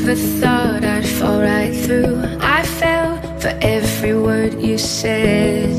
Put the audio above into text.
never thought I'd fall right through. I fell for every word you said.